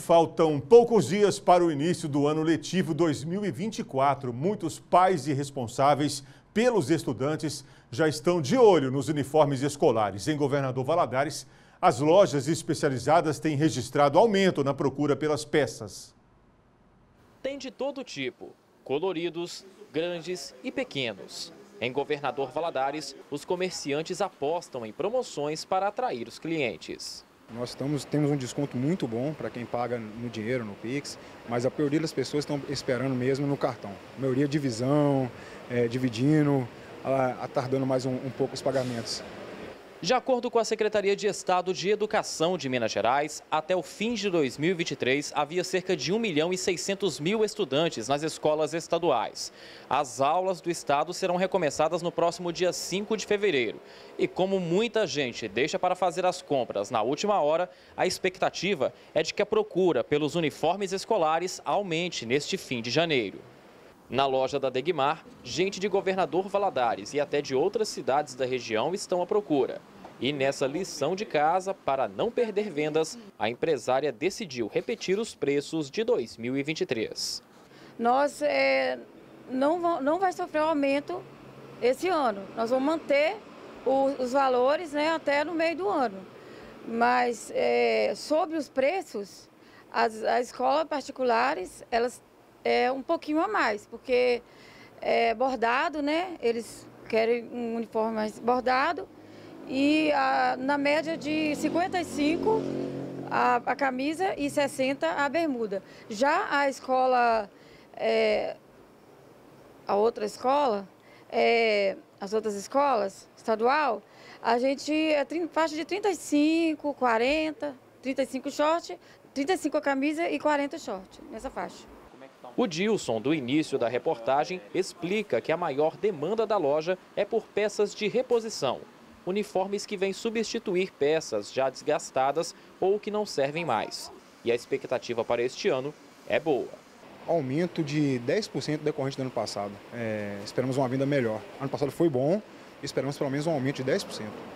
Faltam poucos dias para o início do ano letivo 2024. Muitos pais e responsáveis pelos estudantes já estão de olho nos uniformes escolares. Em Governador Valadares, as lojas especializadas têm registrado aumento na procura pelas peças. Tem de todo tipo, coloridos, grandes e pequenos. Em Governador Valadares, os comerciantes apostam em promoções para atrair os clientes. Nós temos um desconto muito bom para quem paga no dinheiro, no Pix, mas a maioria das pessoas estão esperando mesmo no cartão. A maioria divisão, dividindo, atardando mais um pouco os pagamentos. De acordo com a Secretaria de Estado de Educação de Minas Gerais, até o fim de 2023 havia cerca de 1.600.000 estudantes nas escolas estaduais. As aulas do estado serão recomeçadas no próximo dia 5 de fevereiro. E como muita gente deixa para fazer as compras na última hora, a expectativa é de que a procura pelos uniformes escolares aumente neste fim de janeiro. Na loja da Degmar, gente de Governador Valadares e até de outras cidades da região estão à procura. E nessa lição de casa, para não perder vendas, a empresária decidiu repetir os preços de 2023. Nós não vai sofrer aumento esse ano. Nós vamos manter os valores, né, até no meio do ano. Mas sobre os preços, as escolas particulares, elas um pouquinho a mais, porque bordado, né? Eles querem um uniforme mais bordado e na média de 55 a camisa e 60 a bermuda. Já a escola, as outras escolas estadual, a gente faixa de 35, 40, 35 short, 35 a camisa e 40 short, nessa faixa. O Dilson, do início da reportagem, explica que a maior demanda da loja é por peças de reposição. Uniformes que vêm substituir peças já desgastadas ou que não servem mais. E a expectativa para este ano é boa. Aumento de 10% decorrente do ano passado. Esperamos uma venda melhor. Ano passado foi bom, esperamos pelo menos um aumento de 10%.